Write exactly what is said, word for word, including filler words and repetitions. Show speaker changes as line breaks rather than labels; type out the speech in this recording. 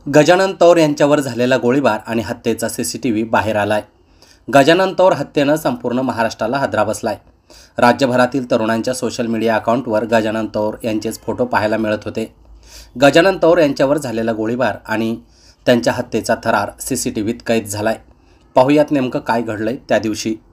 गजानन तौर यांच्यावर झालेला गोळीबार आणि हत्येचा सीसीटीव्ही बाहेर आलाय। गजानन तौर हत्येनं संपूर्ण महाराष्ट्राला हादरा बसलाय। राज्यभरातील तरुणांच्या सोशल मीडिया अकाउंटवर गजानन तौर यांचेच फोटो पाहायला मिळत होते। गजानन तौर यांच्यावर झालेला गोळीबार आणि त्यांच्या हत्येचा थरार सीसीटीव्हीत कैद झालाय। पाहुयात नेमकं काय घडलंय त्या दिवशी।